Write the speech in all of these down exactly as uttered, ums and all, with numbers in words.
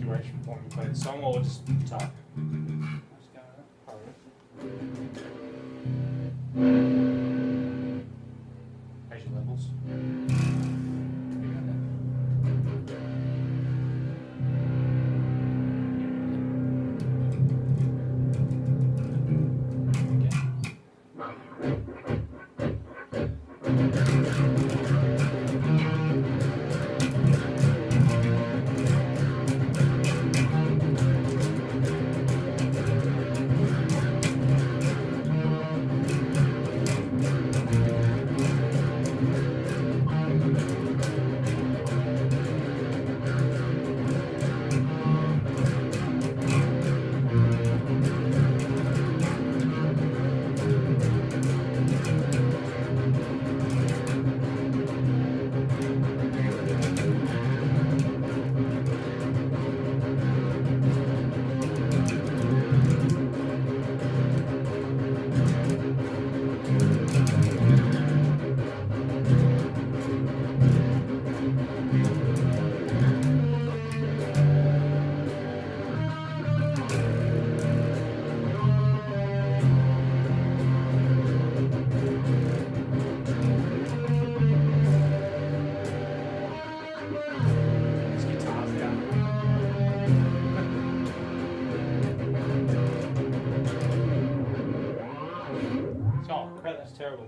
duration for me to play the song, or just guitar? Let's go with that. How's your levels? That's terrible.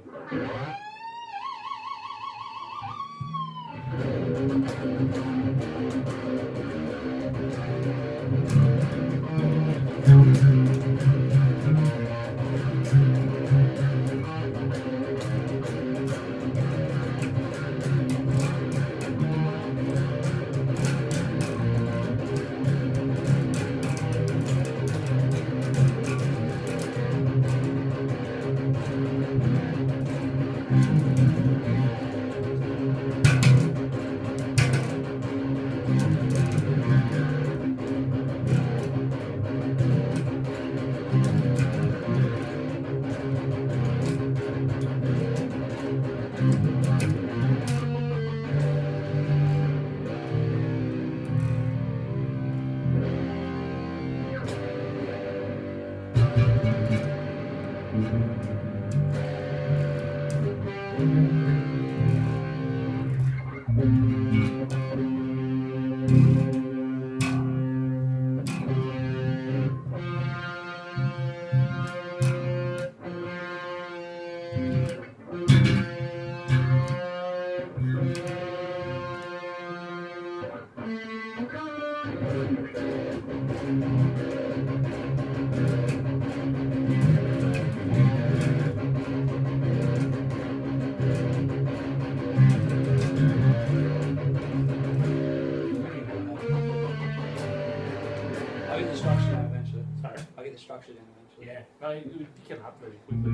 I'll get the structure down eventually. Sorry? I'll get the structure down eventually. Yeah, no, it would pick it up very quickly.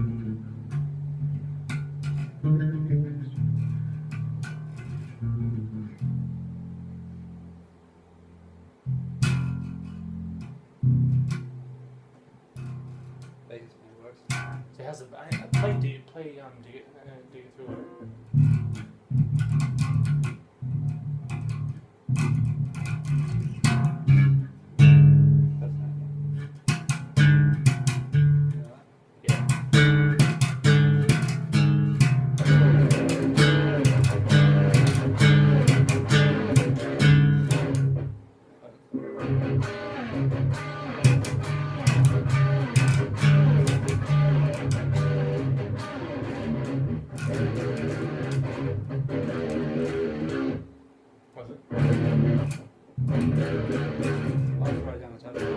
Vegas man works. So how's it? I, I play do you play um do you uh, do you through it? That's not good. Yeah. Was it? I'll just write it down the tablet.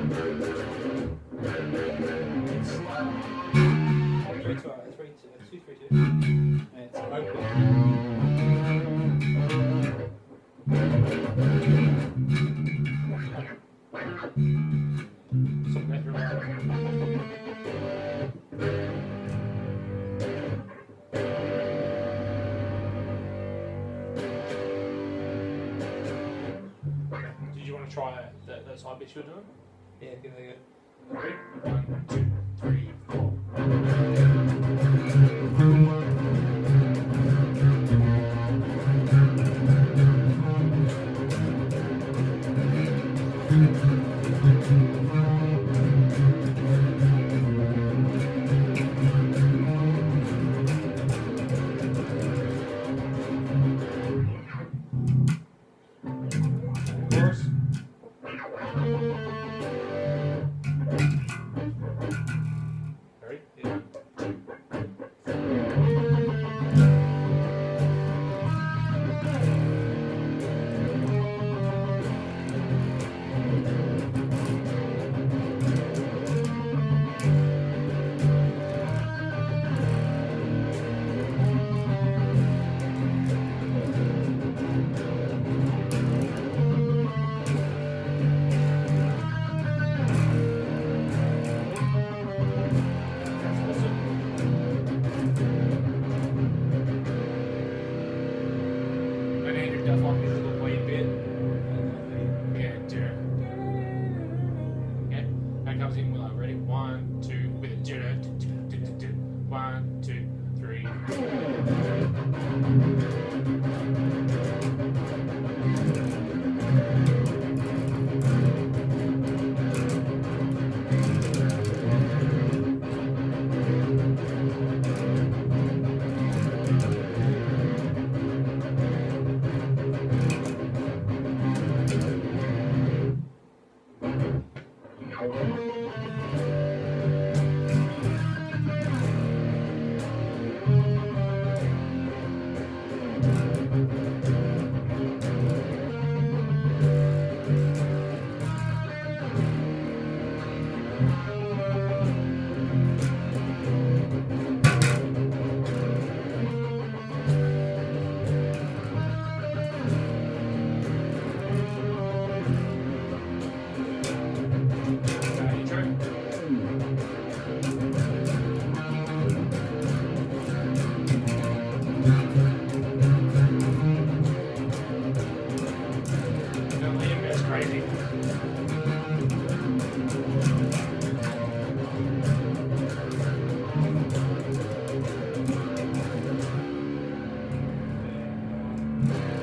Three, two, alright, three, two, two, three, two. And it's open. Something that you're Did you want to try that, that side bit you were doing? Yeah, give it a go. Ready? One, two, three, four. Yeah.